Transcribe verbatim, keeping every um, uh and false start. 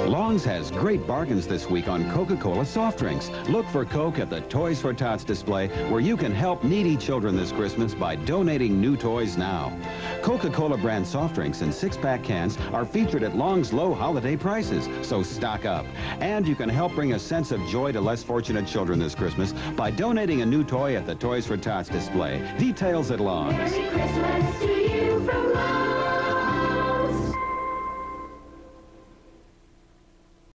Long's has great bargains this week on Coca-Cola soft drinks. Look for Coke at the Toys for Tots display, where you can help needy children this Christmas by donating new toys now. Coca-Cola brand soft drinks in six-pack cans are featured at Long's low holiday prices, so stock up. And you can help bring a sense of joy to less fortunate children this Christmas by donating a new toy at the Toys for Tots display. Details at Long's. Merry Christmas to you from Long.